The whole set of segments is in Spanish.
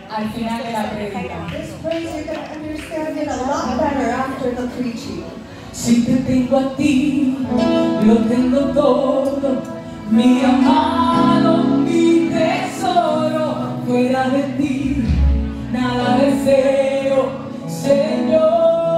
al final de la prédica. This phrase you can understand it a lot better after the preaching. Si te tengo a ti, lo tengo todo, mi amado, mi tesoro, fuera de ti, nada deseo, Señor.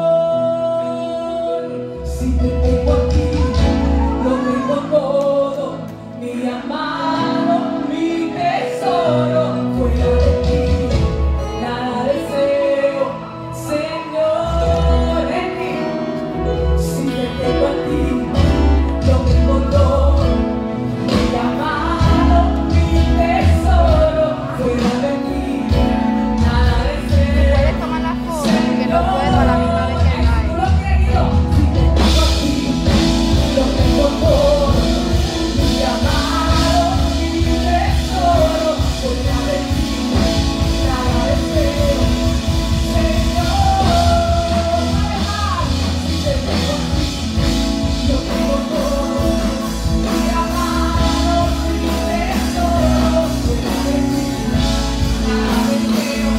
Si te tengo a ti, lo tengo todo, mi amado, mi tesoro, fuera de ti, nada deseo, Señor. En ti, si te tengo a ti, lo tengo todo, mi amado, mi tesoro, fuera de ti, nada deseo. Puedes tomar la foto, que no puedo a la misma vez que hay. ¿Tú lo has querido? Si te tengo a ti, lo tengo todo, mi amado, mi tesoro, fuera de ti, nada deseo, Señor. Si te tengo a ti, lo tengo todo, mi amado, mi tesoro, fuera de ti, nada deseo,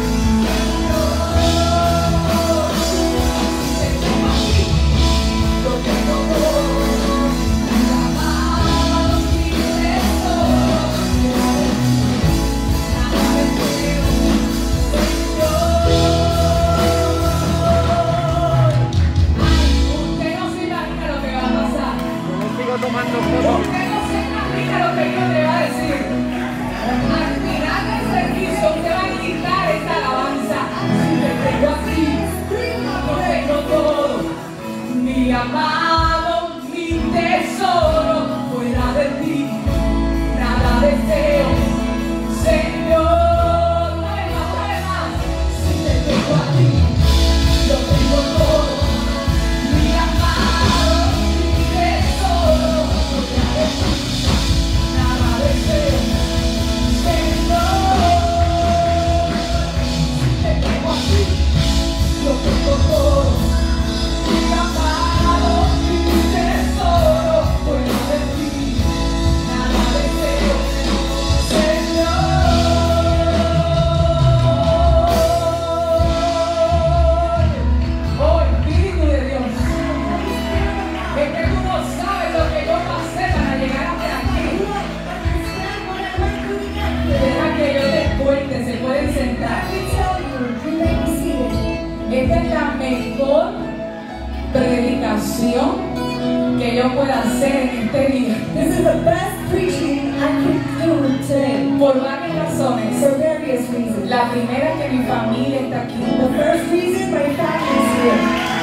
Señor. Lo tengo todo, mi amado, mi tesoro, fuera de ti, nada deseo, Señor. Usted no se imagina lo que va a pasar. Yo sigo tomando fotos. Usted no se imagina lo que Dios le va a decir. Al final del servicio usted va a gritar esta alabanza. Si te tengo a ti, lo tengo todo, mi amado, mi tesoro, fuera de ti, nada deseo, Señor. Una vez más, si te tengo a ti, lo tengo todo, mi amado, mi tesoro, fuera de ti, nada deseo, Señor. Si te tengo a ti, lo tengo todo, mi amado, mi tesoro, fuera de ti, nada deseo, Señor. Oh, Espíritu de Dios, es que tú no sabes lo que yo pasé para llegar hasta aquí. Deja que yo te cuente, se pueden sentar. Esta es la mejor predicación que yo pueda hacer en este día. This is the best preaching I can do today Por varias razones. for various reasons. La primera es que mi familia está aquí. The first reason, my family is here.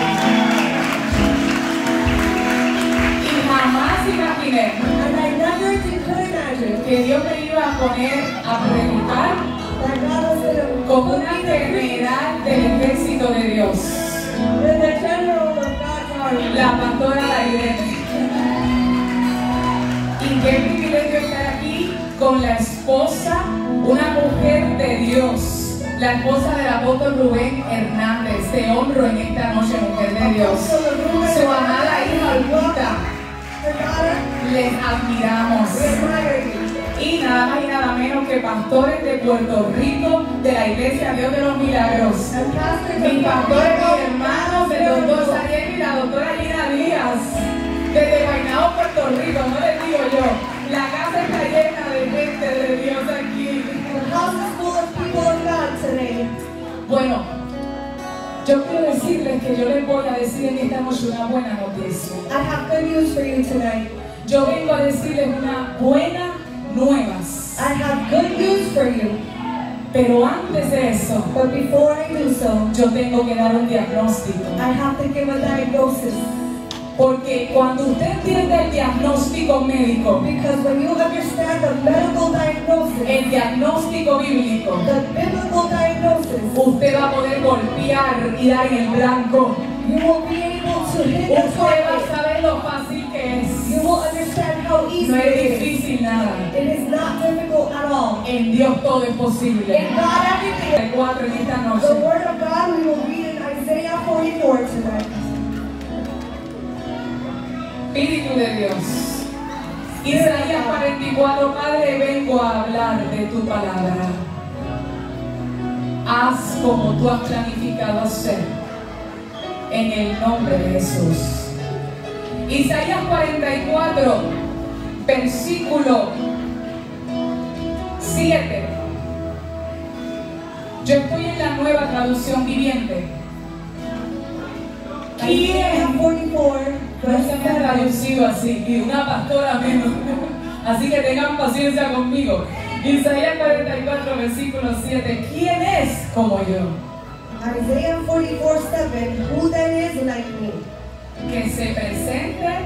Y jamás imaginé And I never could imagine que Dios me iba a poner a predicar that God was going to como una general del ejército de Dios, the general of God's army. la pastora Lairene. Y qué privilegio estar aquí con la esposa, una mujer de Dios, la esposa del apóstol Rubén Hernández. Te honro en esta noche, mujer de Dios. Su amada hija Olguita, Her daughter, les admiramos. we admire you. Y nada más y nada menos que pastores de Puerto Rico, de la Iglesia Dios de los Milagros. And pastors Mis of pastores, God, mis hermanos, el doctor Sariel y la doctora Gina Díaz, desde Guaynabo, Puerto Rico, no les digo yo. La casa está llena de gente de Dios aquí. the house is full of people of God today. Bueno, yo quiero decirles que yo les voy a decir en esta noche una buena noticia. I have good news for you tonight. Yo vengo a decirles una buena nuevas. I have good news for you. Pero antes de eso, But before I do so, yo tengo que dar un diagnóstico. I have to give a diagnosis. Porque cuando usted entiende el diagnóstico médico, Because when you understand the medical diagnosis, el diagnóstico bíblico, the biblical diagnosis, usted va a poder golpear y dar en el blanco. you will be able to hit the Usted va a target. saber lo fácil que You es. will understand how easy No es it is. difícil nada. It is not difficult at all. En Dios todo es posible. In God, everything. 4 en esta The noche. word of God we will read in Isaiah 44 tonight. Espíritu de Dios. Isaías 44, Padre, vengo a hablar de tu palabra. haz como tú has planificado hacer. En el nombre de Jesús. Isaías 44, versículo 7. Yo estoy en la nueva traducción viviente. Isaiah ¿Quién? 44, No se me ha traducido así, y una pastora menos. Así que tengan paciencia conmigo. Isaías 44, versículo 7. ¿Quién es como yo? Isaiah 44:7, who then is like me? Que se presente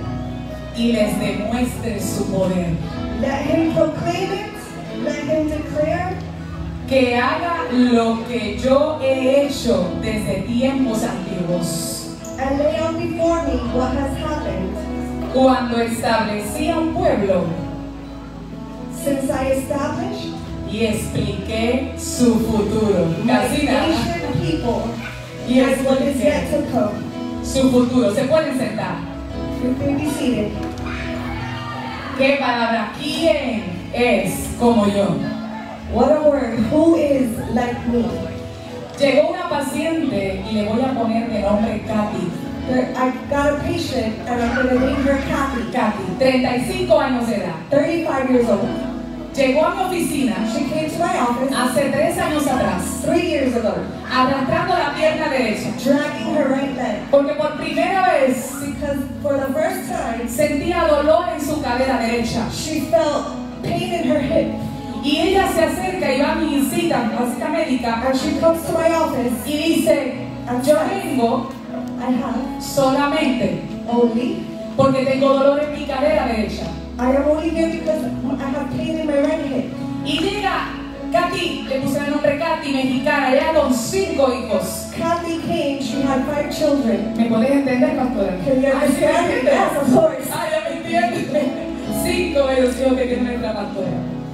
y les demuestre su poder. Let him proclaim it, let him declare, Que haga lo que yo he hecho desde tiempos antiguos, and lay out before me what has happened cuando establecí a un pueblo since I established y expliqué su futuro. my Casi nada. nation people Y and what is yet expliqué to come. su futuro. Se pueden sentar. You can be seated. ¿Qué palabra? ¿Quién es como yo? What a word. Who is like me? Llegó una paciente y le voy a poner de nombre Katy. I got a patient and I'm going to name her Kathy. Katy, 35 años de edad. 35 years old. Llegó a mi oficina She came to my office hace 3 años atrás, 3 years ago, arrastrando la pierna derecha. dragging her right leg. Porque por primera vez Because for the first time, sentía dolor en su cadera derecha. she felt pain in her hip. Y ella se acerca y va a mi cita médica And she comes to my office. y dice, yo vengo I have solamente only, porque tengo dolor en mi cadera derecha. I am only here because I have pain in my right hip. Y llega Katy, le puse el nombre Katy, mexicana, ella con 5 hijos. Kathy came, she had 5 children. ¿Me puedes entender, pastora? Can you Ay, ¿sí me understand? entiendes? Yes, of course. Ay, ya me entiendes. 5 de los hijos que tiene nuestra pastora.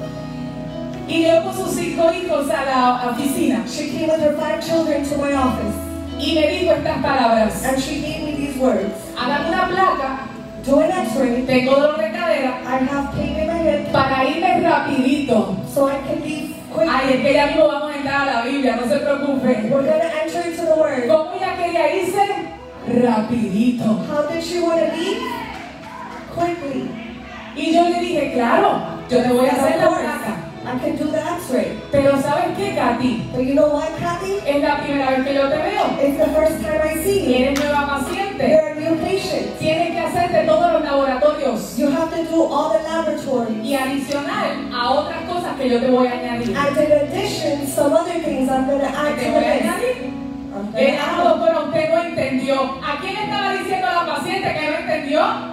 Y llegó con sus 5 hijos a la oficina She came with her 5 children to my office. y me dijo estas palabras. And she gave me these words. Hagan una placa, Do an x-ray. tengo dolor de cadera, I have pain in my hip, para irme rapidito. so I can leave quick. Ay, es que ya mismo vamos a entrar a la Biblia, no se preocupe. We're going to enter into the word. ¿Cómo ella quería irse? Rapidito. How did she want to leave? Quickly. Y yo le dije, claro, yo te voy a hacer la placa. I can do the x-ray. Pero ¿sabes qué, Katy? But you know what, Kathy? Es la primera vez que yo te veo. It's the first time I see you. Eres nueva paciente. You're a new patient. Tienes que hacerte todos los laboratorios. You have to do all the laboratory. Y adicional a otras cosas que yo te voy a añadir. And in addition, some other things I'm going to add ¿Te to voy a the list. añadir? I'm gonna add. Doctora, usted no entendió. ¿A quién estaba diciendo la paciente que no entendió?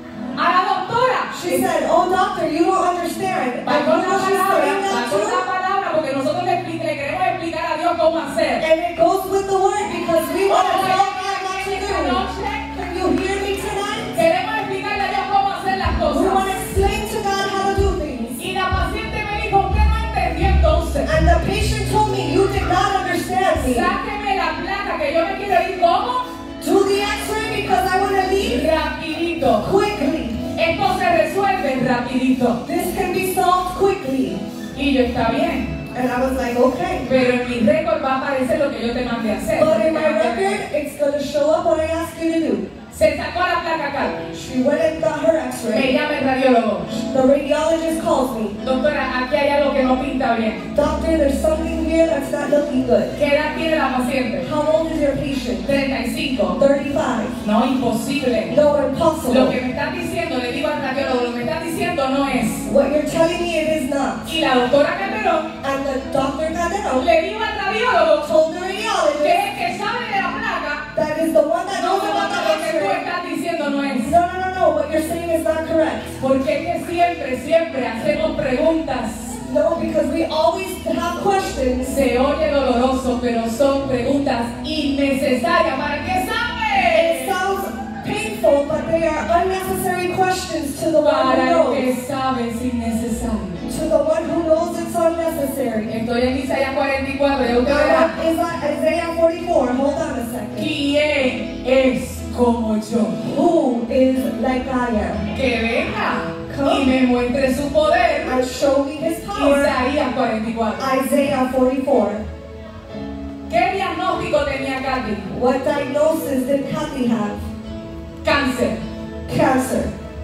A la doctora. She said, oh doctor, you don't understand. Va And con you la know she's saying palabra, va that con la too? palabra, porque nosotros le queremos explicar a Dios cómo hacer. And it goes with the word because we want to tell God what to Esta do. noche Can you hear me tonight? queremos explicarle a Dios cómo hacer las We want to cosas. explain to God how to do things. Y la paciente me dijo, usted no entendió entonces. And the patient told me, you did not understand me. Sáqueme la placa que yo me quiero ir como Do the x-ray because I want to leave rapidito. quickly. Esto se resuelve rapidito. This can be solved quickly. Y yo, está bien. And I was like, okay. Pero en mi récord va a aparecer lo que yo te mandé a hacer. But in my record, it's going to show up what I asked you to do. Se sacó la placa acá. She went and got her Me x-ray. llama el radiólogo. The radiologist calls me. Doctora, aquí hay algo que no pinta bien. Doctor, there's something here that's not looking good. ¿Qué edad tiene la paciente? How old is your patient? 35. 35. No, imposible. No, Lo impossible. que me están diciendo, le digo al radiólogo, lo que me están diciendo no es. What you're telling me, it is not. Y la doctora Calderón And the doctor Cadeno le dijo al radiólogo told the que radiologist es el que sabe de la placa. that is the one that No, knows about lo the que tú x-ray. estás diciendo no es. No, what you're saying is not correct. Porque es que siempre hacemos preguntas. No, because we always have questions. Se oye doloroso, pero son preguntas innecesarias. ¿Para qué It sabe? sounds painful, but they are unnecessary questions to the one who Para el knows. que sabe es innecesario. To the one who knows it's unnecessary. Estoy en Isaías 44, ya usted verá. Is that Isaiah 44? Hold on a second. ¿Quién es como yo? Who is like I am? Que venga y me muestre su poder. And show me his power. Isaías 44. Isaiah 44. Kathy? What diagnosis did Kathy have? Cáncer. Cancer.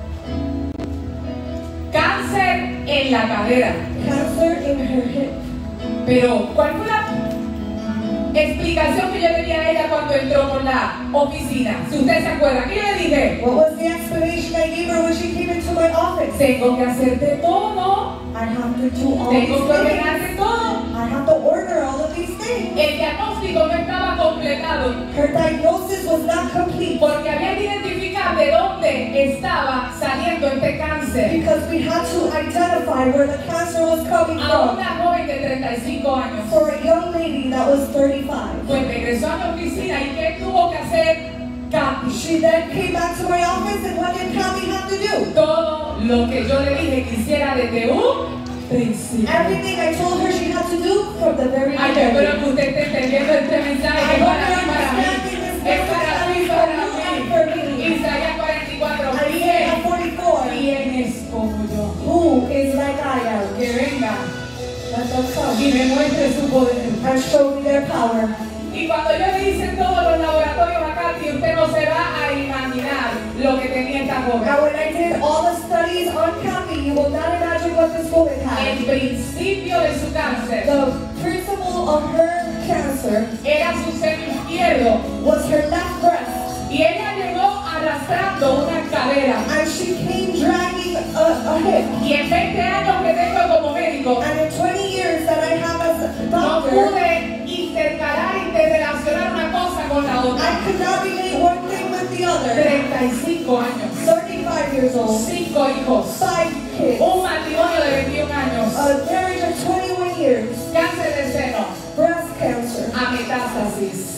Cáncer en la cadera. Cancer in her hip. Pero, ¿cuál fue la explicación que yo le di a ella cuando entró por la oficina? Si usted se acuerda, ¿qué yo le dije? What was the explanation I gave her when she came into my office? Tengo que hacerte todo. I have to do all Tengo que these things. ordenarte todo. I have to order all of these things. El diagnóstico no estaba completado Her diagnosis was not complete porque había que identificar de dónde estaba saliendo este cáncer. because we had to identify where the cancer was coming A from. una joven de 35 años. For a young lady that was 35. Pues regresó a la oficina y ¿qué tuvo que hacer Kathy? She then came back to my office, and what did Kathy have to do? Todo lo que yo le dije que hiciera desde un principio. Everything I told her she had to do from the very Ay, yo espero beginning. que usted esté entendiendo este mensaje I que es hope para you're mí, para mí. understanding this Es para mí, para message mí. for me. Isaías 44. Isaiah 44. ¿Quién es como yo? Who is like I am? Que venga Let them come y me muestre su poder. and show me their power. Y cuando yo le hice todos los laboratorios a Kathy, usted no se va a imaginar lo que tenía esta joven. Now, when I did all the studies on Kathy, you will not imagine what this woman El had. principio de su cáncer The principle of her cancer era su seno izquierdo was her left breast. y ella llegó arrastrando una cadera. And she came dragging a hip. Y en 20 años que tengo como médico, And in 20 years that I have as a no doctor, pude interrelacionar una cosa con la otra. I could not relate one thing with the other. 35 años, 35 years old, 5 hijos, 5 kids, un matrimonio de 21 años, a marriage of 21 years, cáncer de seno, breast cancer. a metástasis.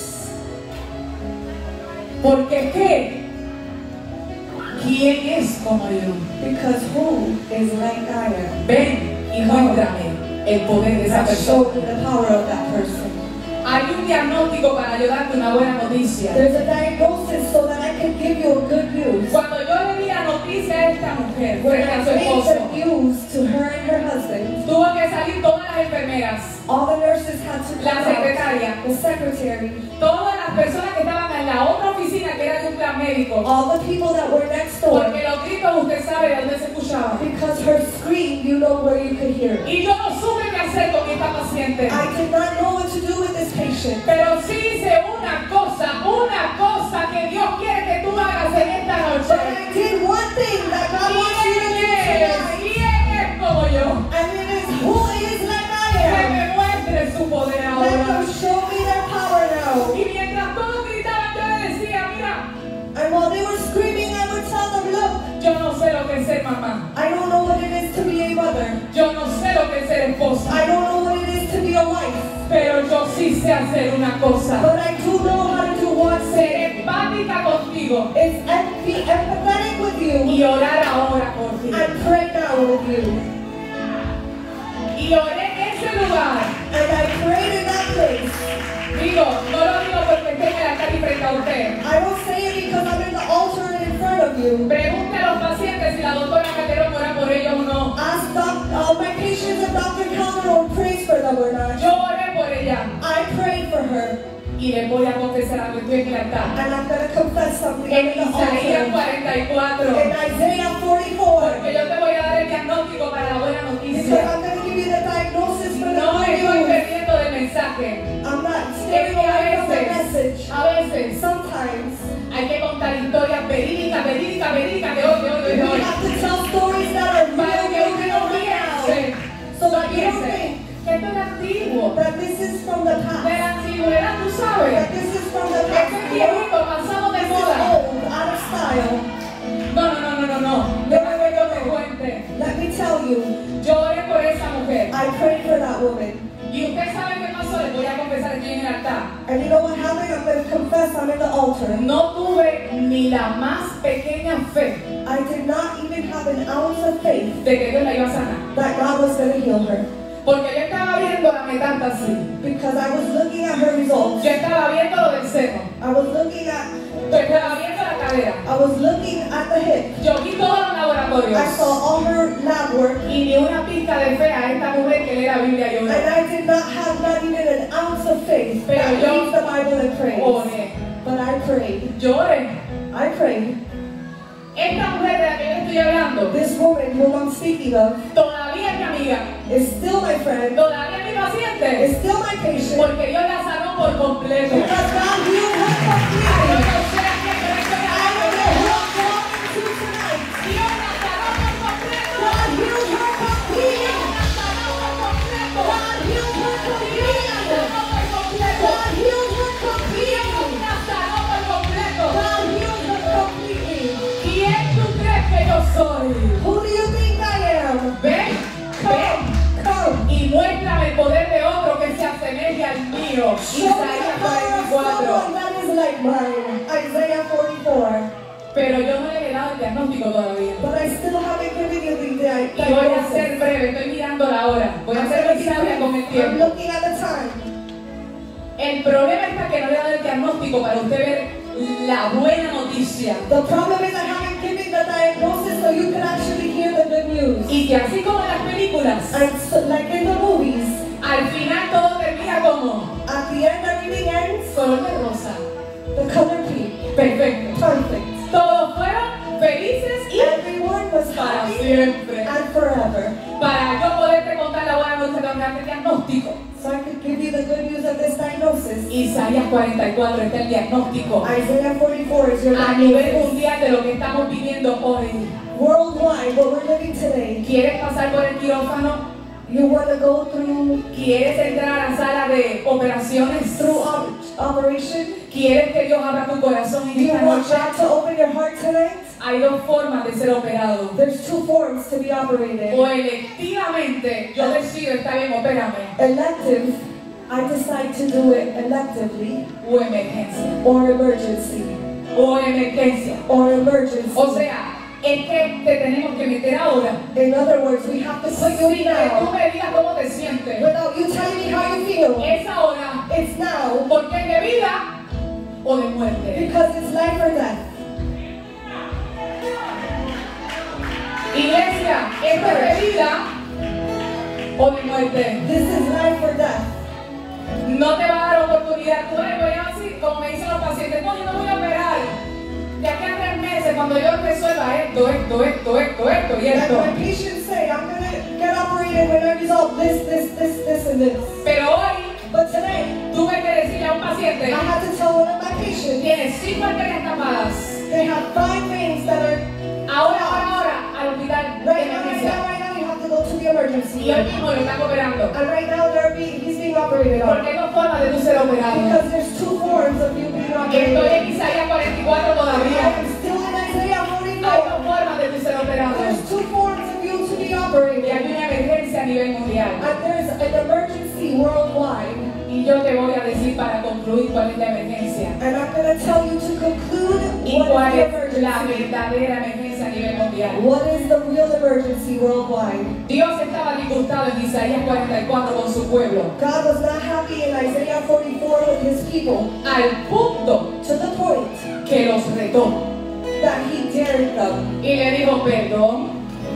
Porque ¿qué? ¿Quién es como yo? Because who is like I am? Ven y muéstrame el poder de esa And show persona. me the power of that person. Hay un diagnóstico para ayudarte una buena noticia. There's a diagnosis so that I can give you a good news. Cuando yo le di la noticia a esta mujer When frente a I su gave esposo, the news to her and her husband, tuvo que salir todas las enfermeras, all the nurses had to la come out, secretaria, the secretary, todas las personas que estaban en la otra oficina que era de un plan médico. all the people that were next door. Porque los gritos usted sabe de dónde se escuchaban. Because her scream, you know where you could hear it. Y yo no supe qué hacer con esta paciente. I did not know what to do with this patient. Pero sí hice una cosa que Dios quiere que tú hagas en esta But noche. I did one thing that God wants you to do tonight. ¿Quién es como yo? And it is who is like I Que am. me muestre su poder Let ahora. them show me their power now. Y mientras todos gritaban, yo le decía, mira, And while they were screaming, I would tell them, look, yo no sé lo que es ser mamá. I don't know what it is to be a mother. Yo no sé lo que es ser esposa. I don't know what it is to be a wife. Pero yo sí sé hacer una cosa. But I do know how to do one Ser thing. empática contigo It's be empathetic with you y orar ahora por ti. and pray now with you. Y oré en ese lugar. And I prayed in that place. Digo, no lo digo porque esté en la calle frente a usted. I don't say it because I'm in the altar and in front of you. Pregunte a los pacientes si la doctora Calderón ora por ellos o no. Ask my patients if Dr. Calderon prays for them or not. Yo oré por ella I prayed for her. y les voy a confesar algo, estoy en el altar. And I'm going to confess something En in the Isaías altar. 44. In Isaiah 44. Porque yo te voy a dar el diagnóstico para la buena Because noticia. I'm going to give you the diagnosis for the No good estoy news. perdiendo del mensaje. I'm not Es steering que away from the a message. veces Sometimes hay que contar historias verídicas de hoy. we have to tell stories that are Para que real, usted no real, piense, real. So no that you don't piense think que esto es antiguo. that this is from the De past. la antigüedad, tú sabes. That this is from the Esto past. es viejito, pasado de This is moda. old, out of style. No. Déjame que yo te cuente. Let me tell you, Yo oré por esa mujer. I prayed for that woman. Y usted sabe qué pasó, les voy a confesar, estoy en el altar. And you know what happened? I'm going to confess I'm in the altar. No tuve ni la más pequeña fe I did not even have an ounce of faith de que Dios la iba a sanar. that God was going to heal her. Porque yo estaba viendo la metástasis. Because I was looking at her results. Yo estaba viendo lo del seno. I was looking at Yo estaba viendo la cadera. I was looking at the hip. Yo vi todos los I laboratorios. saw all her lab work. Y ni una pista de fe a esta mujer que lee la Biblia y And ora. I did not have not even an ounce of faith Pero that yo- reads the Bible and prayed. Lloré. I prayed. Esta mujer de la que yo estoy hablando, This woman whom I'm speaking of todavía es mi amiga, is still my friend, todavía es mi paciente, is still my patient. porque Dios la sanó por completo. Because God healed her Yo completely. no sé a quién yo le estoy I don't know hablando. who I'm talking to tonight. Dios la sanó por completo. God healed her completely. Dios la sanó por completo. God healed her Dios la completely. sanó por completo. God healed her Dios completely. la sanó por completo. God healed her completely. ¿Quién tú crees que yo soy? Who do you think I am? Ven, ven Come. y muéstrame el poder de otro que se asemeje al mío. Show me Isaías the power of 44. someone that is like mine. Isaiah 44. Pero yo no le he dado el diagnóstico todavía. But I still haven't given you the Y voy a diagnosis. ser breve, estoy mirando la hora. Voy a ser muy sabia con el I'm tiempo. looking at the time. El problema está que no le he dado el diagnóstico para usted ver la buena noticia. The problem is I haven't given the diagnosis so you can actually hear the good news. Y que así como en las películas, And so, like in the movies, al final todo termina como at the end everything ends, color de rosa. the color pink. Perfecto. Perfect. Todos fueron felices y Everyone was para happy siempre. and forever. Para yo poderte contar la buena noticia, tengo que darte el diagnóstico. So I could give you the good news of this diagnosis. Isaías 44 está el diagnóstico. Isaiah 44 is your A nivel diagnosis. mundial de lo que estamos viviendo hoy. Worldwide, what we're living today. ¿Quieres pasar por el quirófano? You want to go through ¿Quieres entrar a la sala de operaciones? operation? ¿Quieres que Dios abra tu corazón en You esta want noche? God to open your heart tonight? Hay dos formas de ser operado. There's two forms to be operated. O electivamente, yo decido, está bien, opérame. Elective, I decide to do it electively, O emergencia. or emergency, O emergencia. or emergency. O sea, es que te tenemos que meter ahora. In other words, we have to put you Sin que tú now me digas cómo te sientes. without you telling me how you feel. Es ahora. It's now Porque es de vida o de muerte. because it's life or death. Iglesia, es de vida o de muerte. This is life or death. No te va a dar oportunidad. Tú eres, voy a decir, como me dicen los pacientes, no, yo no voy a operar. De aquí a 3 meses, cuando yo resuelva esto y Like esto. my patients say, I'm going to get operated when I resolve this, and this. Pero hoy But today, tuve que decirle a un I paciente, had to tell one of my patients, tienes 5 arterias tapadas. they have 5 veins that are Ahora, al hospital de right now, emergencia. you have to go to the emergency Y hoy room. mismo lo están operando. And right now, he's being operated on. Porque hay dos formas de tú ser operado. Because there's 2 forms of you being Estoy operated. en Isaías 44 todavía. I'm still in Isaiah Hay 44. dos formas de tú ser operado. There's 2 forms of you to be Y operated. hay una emergencia a nivel mundial. And there's an emergency worldwide. Y yo te voy a decir para concluir cuál es la emergencia. And I'm going to tell you to conclude Y what cuál is the es la emergency. verdadera emergencia a nivel mundial. What is the real emergency worldwide? Dios estaba disgustado en Isaías 44 con su pueblo. God was not happy in Isaiah 44 with his people Al punto to the point que los retó. that he dared them. Y le dijo, perdón,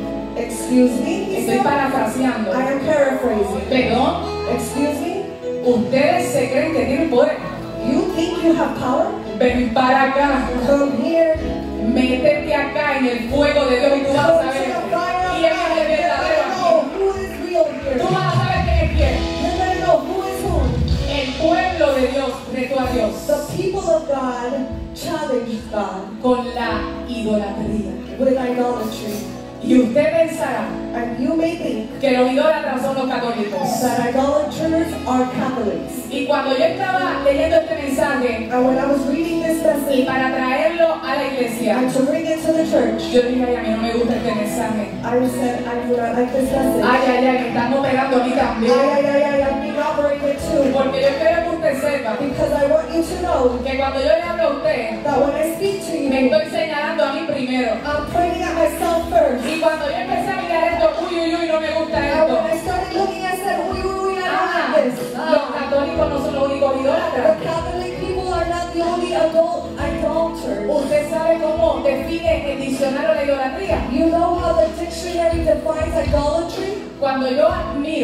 Excuse me, he estoy said. parafraseando. I am paraphrasing. Perdón, Excuse me, ustedes se creen que tienen poder. you think you have power? Ven para acá, Come here. métete acá en el fuego de Dios y tú vas a Come to saber the fire of quién es God. el You're verdadero going to know aquí. who is real here. Tú vas a saber quién es quién. You're going to know who is who. El pueblo de Dios retó a Dios The people of God challenged God con la idolatría. with idolatry. Y usted pensará And you may think que los idólatras son los católicos. that idolaters are Catholics. Y cuando yo estaba leyendo este mensaje And when I was reading this y message, para traerlo a la iglesia, and to bring it to the church, yo dije, ay, a mí no me gusta este mensaje. I said, I do not like this message. Ay, me están operando a mí también. I'm being operated too. Porque yo quiero que usted sepa Because I want you to know que cuando yo le hablo a usted, that when I speak to me you, estoy señalando a mí primero. I'm pointing at myself first. Y cuando yo empecé a mirar esto, uy, no me gusta And esto. when I started looking, I said, I don't Ah, like this. los católicos no son los únicos The idólatras. Catholic people are not the only idolaters. Usted sabe cómo define el diccionario la idolatría. You know how the dictionary defines idolatry? Cuando yo admiro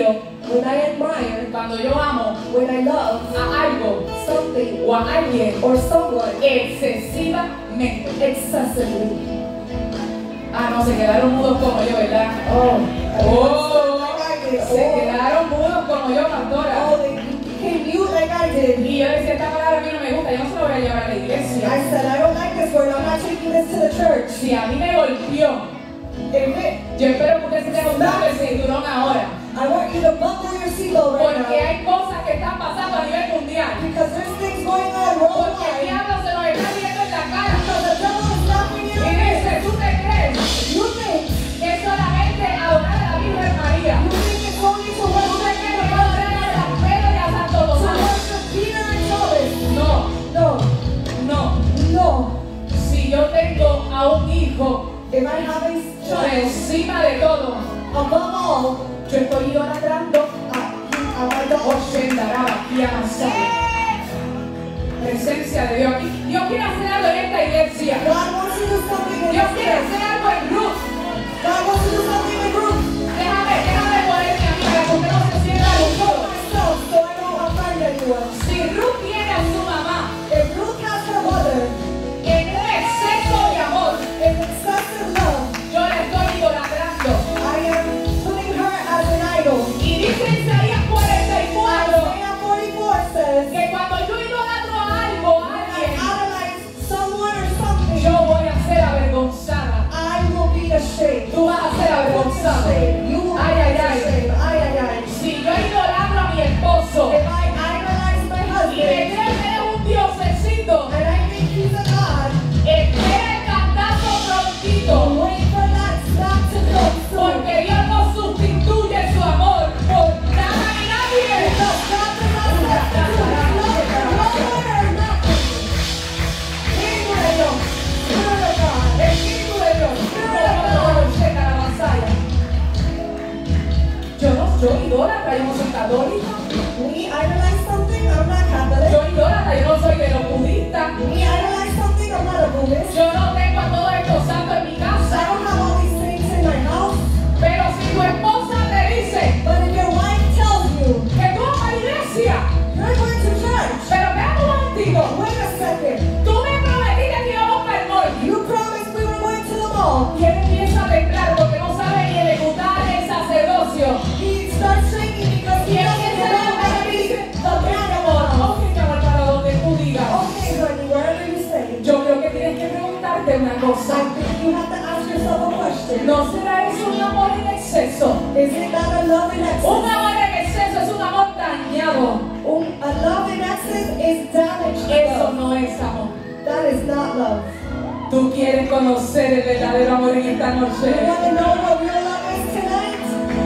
when I admire, cuando yo amo when I love a algo something o a alguien or someone excesivamente. excessively. Ah, no, se quedaron mudos como yo, ¿verdad? Oh, Oh, like I did. se quedaron mudos como yo, pastora. Oh, they became mute like I did. Y yo decía, esta palabra a mí no me gusta, yo no se lo voy a llevar a la I iglesia. said, I don't like this word. I'm not taking this to the church. Si a mí me golpeó, yo espero que usted se tenga un doble el cinturón ahora. I want you to buckle your seatbelt right Porque now. hay cosas que están pasando a nivel mundial. Because there's things going on Porque el worldwide. diablo se nos está viendo en la cara. Because the devil is laughing Y in your face. dice, ¿tú te crees You think que es solamente adorar a la Virgen María? it's only to ¿Tú te worship crees que adorar a San Pedro y a Santo to Tomás? worship Peter and Thomas? No, No, no. no. Si yo tengo a un hijo If I have a por child, encima de todo, above all, yo estoy idolatrando I want the presencia de Dios. Dios quiere hacer algo en esta iglesia. God wants to do something in Dios this quiere place. hacer algo en Ruth. God wants to do something in Ruth. Déjame ponerme a mí para que usted no se sienta luchado. Myself, so I don't offend anyone. Si Ruth tiene a su mamá If Ruth has her mother en un exceso de amor, in excessive love, yo la estoy idolatrando. I am putting her as an idol. Y dice Isaías 44 Isaiah 44 says, que cuando yo idolatro a algo, a I alguien, idolize someone or something, yo voy a ser avergonzada. I will be ashamed. Tú vas a ser avergonzado. You will Ay, be ay, ay. ashamed. Ay, ay, ay. Si yo idolatro a mi esposo If I idolize my y me husband creo que eres un diosecito, and I think he's a god, espera el cantazo prontito, wait for that snap to come soon. porque Dios no sustituye su amor por nada ni nadie. Because God does not substitute his love for no one or nothing. Espíritu de Dios, Spirit of God. Espíritu de Dios, yo idólatra, yo no soy católica, We idolize something, I'm not Catholic. yo idólatra, yo no soy de los budistas, We idolize something, I'm not a Buddhist. yo no tengo a todos estos santos en mi I casa, don't have all these saints in my house. pero si tu esposa te dice But if your wife tells you, que tú vas a la iglesia, you're going to church, pero veamos un momentito, wait a second. tú me prometiste que íbamos para el mall, You promised we were going to the mall. y él empieza a temblar porque no sabe ni ejecutar el sacerdocio, He starts shaking because y he él doesn't empieza a know how temblar to y dice, be ok, mi amor, para donde tú digas. Okay, honey, wherever you say. Yo creo que tienes que preguntarte una cosa. I think you have to ask yourself a question. ¿No será eso un amor en exceso? Is it not a love in Un excess? amor en exceso es un amor dañado. A love in excess is damaged Eso love. no es amor. That is not love. Tú quieres conocer el verdadero amor en esta You noche. want to know what real love is tonight?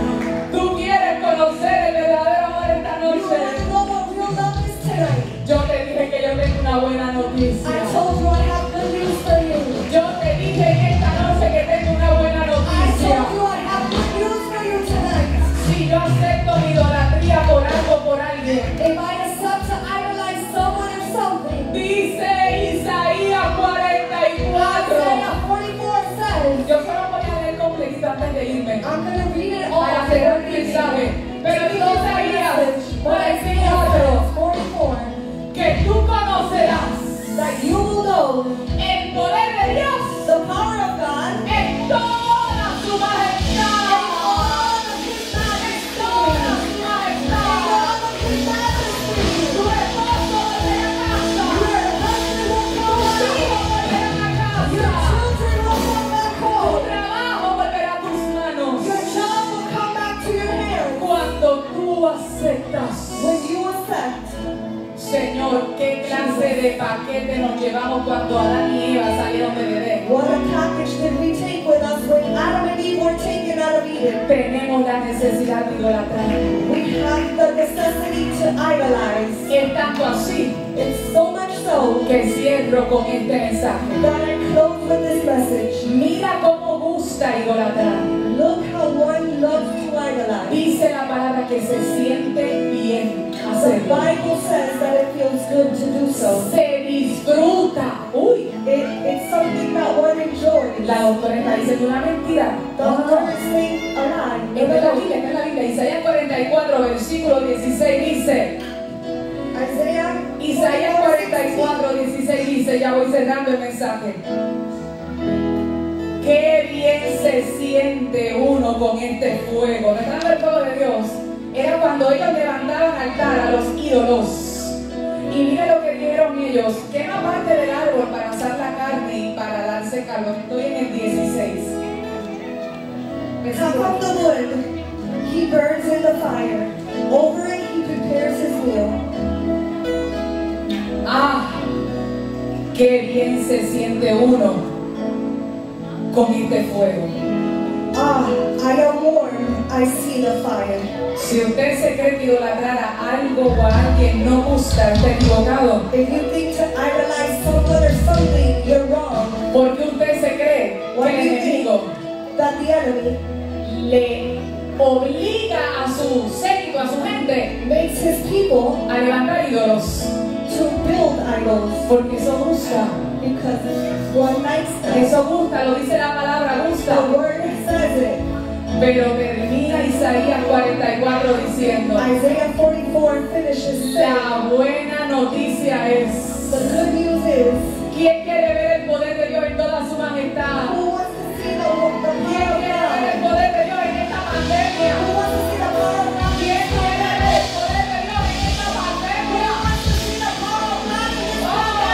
Tú quieres conocer el verdadero amor esta You want noche. to know what real love is tonight? Yo te dije que yo tengo una buena I noticia. told you I have good news for you. Yo te dije en esta noche que tengo una buena I noticia. told you I have good news for you tonight. Si yo acepto mi idolatría por algo, por alguien, If I accept to idolize someone or something, dice Isaías 44. Isaiah 44 says, Yo solo voy a leer completito antes de irme I'm going to read it all para for cerrar el you. mensaje. Pero dice Isaías But Isaiah 44 44, que tú conocerás that you will know el poder de Dios the power of God en toda su and majestad. all of His En majesty. toda su And majestad. all of His majesty. Tu esposo volverá a casa. Your husband will Tu come hijo back. volverá a Your casa. children will come back Tu home. trabajo volverá a tus manos. Your job will come back to your hands. Cuando tú aceptas. When you accept, Señor, ¿qué clase de paquete nos llevamos cuando Adán y Eva salieron del Edén? what a package did we take with us when Adam and Eve were taken out of Eden? Tenemos la necesidad de idolatrar. We have the necessity to idolize. Es tanto así It's so much so que cierro con este mensaje. that I close with this message. Mira cómo gusta idolatrar. Look how one loves to idolize. Dice la palabra que se siente bien The hacerlo. Bible says that it feels good to do so. Se disfruta. Uy, It's something that one enjoys. la doctora está diciendo una mentira. The Lord is saying a God. Esta es la Biblia, esta es la Biblia. Isaías 44, versículo 16 dice. Isaías 44, 16 dice, ya voy cerrando el mensaje. Qué bien se siente uno con este fuego. ¿Recuerdan el fuego de Dios? Era cuando ellos levantaban altar a los ídolos. Y mira lo que dijeron ellos. Quema parte del árbol para asar la carne y para darse calor. Estoy en el 16. Half of the wood he burns in the fire. Over it he prepares his meal. Ah, qué bien se siente uno con este fuego. Ah, I am warm, I see the fire. Si usted se cree que idolatrar a algo o a alguien no gusta, está equivocado. If you think to idolize someone or something, you're wrong. Porque usted se cree What que do el you think enemigo that the enemy le obliga a su séquito, a su gente, makes his people a levantar ídolos? to build idols? Porque eso gusta. Because one likes them. Eso gusta, lo dice la palabra, gusta. The word says it. Pero termina Isaías 44 diciendo, Isaiah 44 finishes saying, la buena noticia es, the good news is, ¿quién quiere ver el poder de Dios en toda su majestad? who wants to see the ¿Quién power of quiere ver el God? poder de Dios en esta pandemia? Who wants to see the power of God? ¿Quién quiere ver el poder de Dios en esta pandemia? Who wants to see the power of God in this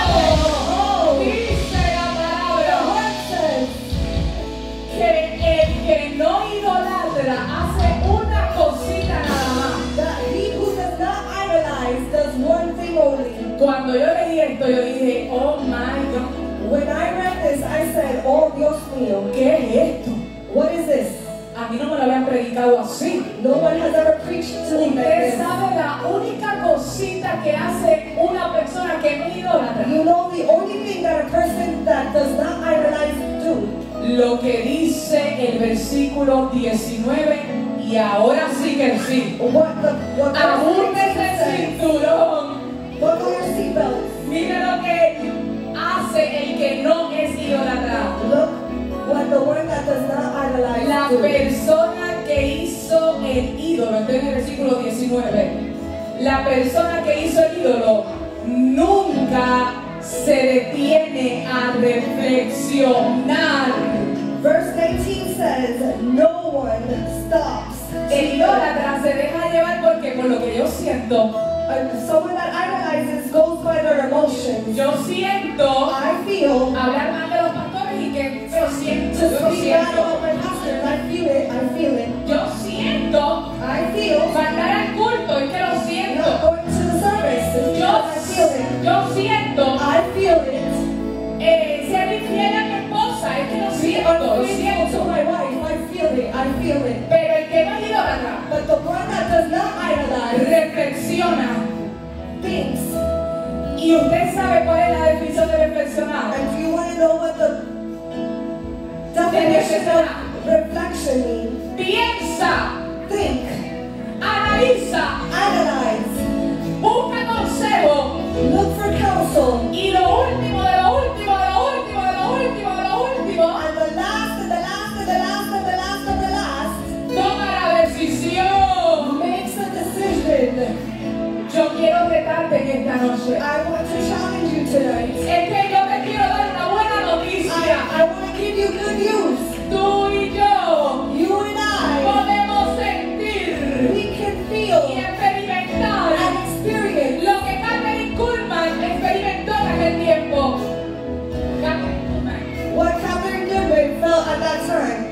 Oh, pandemic? dice la The palabra word says, que el que no idolatra hace una cosita nada más. that he who does not idolize does one thing only. Cuando yo leí esto, yo dije, oh my God, When I read this, I said, oh Dios mío, ¿qué es esto? what is this? A mí no me lo habían predicado así. No one has ever preached to me like Usted this. sabe la única cosita que hace una persona que no idolatra. You know the only thing that a person that does not idolize do. Lo que dice el versículo 19, y ahora sí que sí. What Ajústese el says. cinturón. Buckle your seatbelts. Mire lo que hace el que no es idolatrado. Look what the one that does not idolize La do. persona que hizo el ídolo, estoy en el versículo 19. La persona que hizo el ídolo nunca se detiene a reflexionar. Verse 19 says, no one stops. El idólatra se deja llevar porque por lo que yo siento, Someone that idolizes goes by their emotions. yo siento I feel hablar mal de los pastores y que yo siento, to yo lo speak bad siento. about my pastors. I feel it. I feel it. Yo siento I feel faltar al culto, es que lo not siento. going to the service. Yo siento I feel it. ser infiel a mi esposa, es que lo Be siento, lo unfaithful to siento. my wife. I feel it. I feel it. Pero el que no es idólatra, But the one that does not idolize reflexiona. thinks. Y usted sabe cuál es la definición de reflexionar. And do you want to know what the definition of reflection means? Piensa, Think. analiza, Analyze. busca consejo. Look for counsel. Y lo último de lo último, de lo último, de lo último, de lo último, And the last and the last and the last and the last and the last toma la decisión. makes a decision. Yo quiero retarte en esta noche. I want to challenge you tonight. Es que yo te quiero dar una buena noticia. I want to give you good news. Tú y yo You and I, podemos sentir we can y feel experimentar and experience lo que Catherine Kuhlman experimentó en aquel tiempo. Catherine Kuhlman. what Catherine Goodman felt at that time.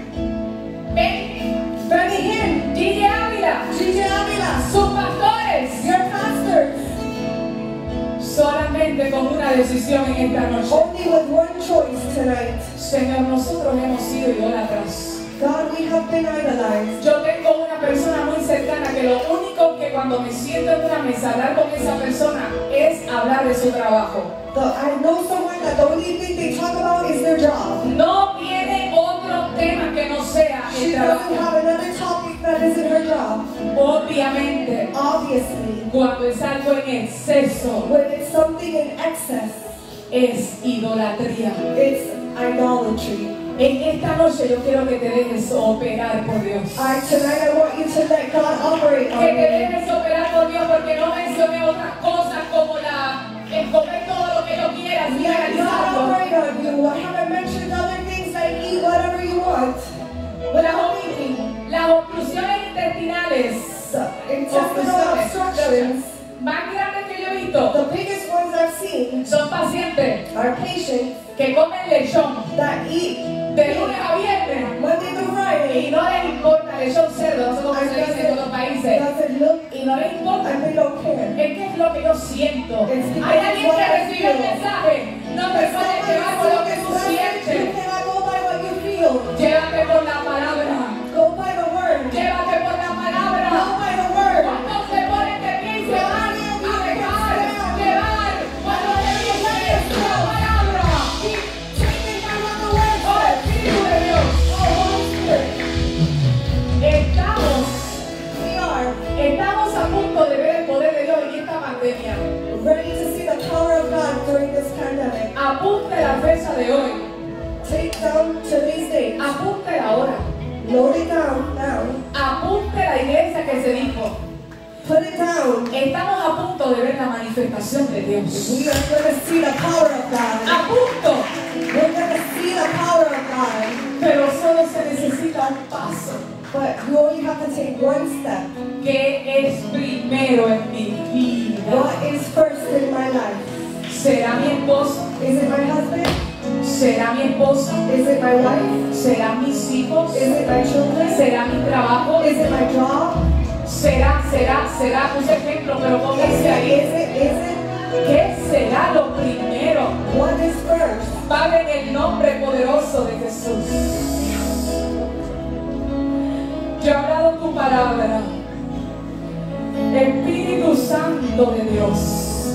Benny Hinn, Gigi Ávila, Gigi Avila, sus pastores, your pastors, solamente con una decisión en esta noche. only with one choice tonight. Señor, nosotros hemos sido idólatras. God, we have been idolized. Yo tengo una persona muy cercana que lo único que cuando me siento en una mesa a hablar con esa persona es hablar de su trabajo. I know someone that the only thing they talk about is their job. No tiene otro tema que no sea el She doesn't trabajo. have another topic that isn't her job. Obviamente, Obviously, cuando es algo en exceso, when it's something in excess, es idolatría. it's idolatry. En esta noche yo quiero que te dejes operar por Dios. Tonight I want you to let God operate on Que te you. dejes operar por Dios, porque no mencioné otras cosas como el comer todo lo que yo quiera sin Let God realizarlo. operate on you. I haven't mentioned other things like eat whatever you want. Without thinking. Las obstrucciones intestinales Intestinal obstructions. más grandes que yo he visto The biggest ones I've seen son pacientes are patients que comen lechón that eat de lunes a viernes Monday to Friday. y no les importa lechón cerdo, no sé cómo And se dice en otros países, doesn't look y no les importa. and they don't care. Es que es lo que yo siento. Es que Hay alguien es que what I recibe el feel. mensaje. No te puedes llevar por lo que tú You sientes. cannot go by what you feel. Llévate por la palabra. Go by the word. Llévate por la palabra. Go by the word. Cuando se pone de pie y se van a dejar llevar. Cuando te dice la palabra. Keep taking by what the word Oh, says. Espíritu de Dios. Oh, Holy Spirit. Estamos a punto de ver el poder de Dios en esta pandemia. Ready to see the power of God during this pandemic. Apunte la fecha de hoy. Take down today's date. Apunte la hora. Note it down now. Apunte la iglesia que se dijo. Put it down. Estamos a punto de ver la manifestación de Dios. We are going to see the power of God. A punto. We're going to see the power of God. Pero solo se necesita un paso. But you only have to take one step. ¿Qué es primero en mi vida? What is first in my life? ¿Será mi esposo? Is it my husband? ¿Será mi esposa? Is it my wife? ¿Serán mis hijos? Is it my children? ¿Será mi trabajo? Is it my job? ¿Será? Puse ejemplo, pero póngase ahí. Is it? ¿Qué será lo primero? What is first? Padre, en el nombre poderoso de Jesús. Yo he hablado tu palabra. Espíritu Santo de Dios.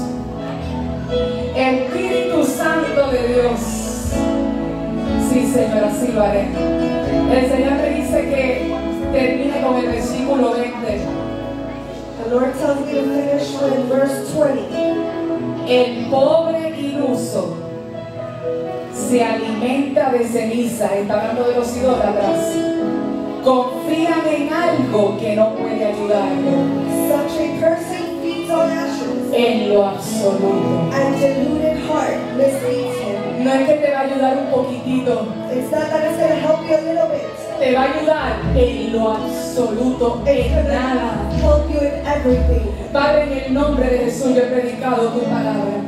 Espíritu Santo de Dios. Sí, Señor, así lo haré. El Señor me dice que termine con el versículo 20. The Lord tells me to finish with verse 20. El pobre iluso se alimenta de ceniza. Está hablando de los idólatras. Confían en algo que no puede ayudarlo. Such a person feeds on ashes, En lo absoluto. and deluded heart misleads him. No es que te va a ayudar un poquitito. It's not that it's going to help you a little bit. Te va a ayudar en lo absoluto, It's en going to nada. help you in everything. Padre, en el nombre de Jesús yo he predicado tu palabra.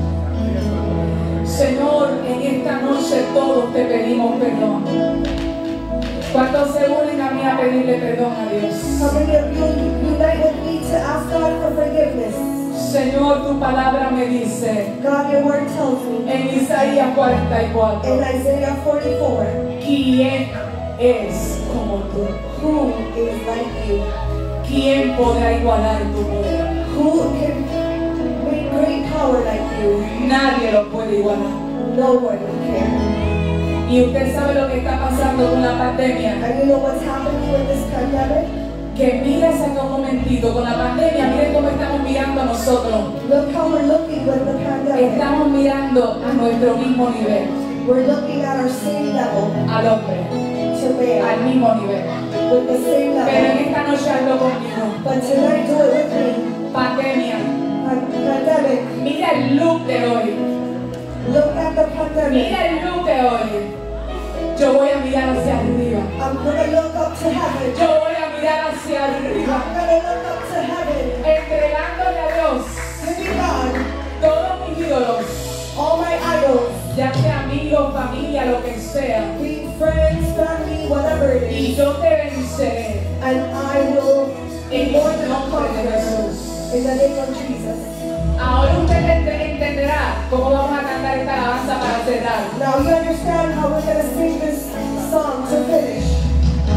Señor, en esta noche todos te pedimos perdón. ¿Cuántos se unen a mí a pedirle perdón a Dios? How many of you unite with me to ask God for forgiveness? Señor, tu palabra me dice God, your word tells me en Isaías 44, in Isaiah 44, ¿quién es como tú? who is like you? ¿Quién podrá igualar tu poder? Who can make great power like you? Nadie lo puede igualar. No one can. Y usted sabe lo que está pasando con la pandemia. And you know what's happening with this pandemic? Que mira, saca un momentito, con la pandemia, miren cómo estamos mirando a nosotros. Look how we're looking with the pandemic. Estamos mirando a nuestro mismo nivel, We're looking at our same level al hombre, to man, al mismo nivel. with the same Pero en level. esta noche hazlo conmigo. But tonight, do it with me. Pandemia, Pandemic. mira el look de hoy. Look at the pandemic. Mira el look de hoy. Yo voy a mirar hacia arriba. I'm gonna look up to heaven. Yo voy a mirar hacia arriba. I'm gonna look up to heaven. Entregándole a Dios Giving God todos mis ídolos, all my idols, ya sea amigos, familia, lo que sea. being friends, family, whatever it Y is. yo te venceré And I will en be more el than a nombre de conqueror Jesús. in the name of Jesus. Ahora usted entenderá cómo vamos a cantar esta alabanza para cerrar. Now you understand how we're gonna sing this song to finish.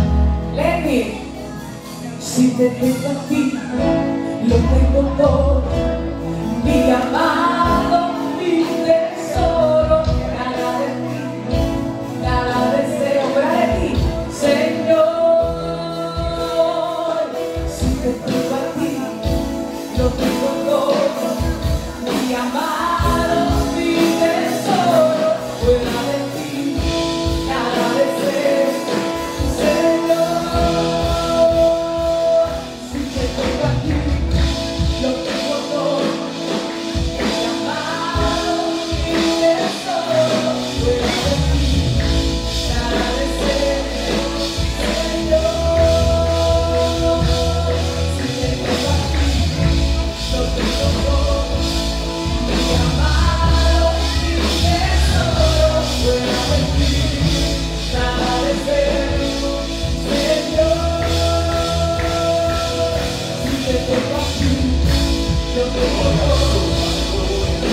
Lenny, si te tengo a ti, lo tengo todo.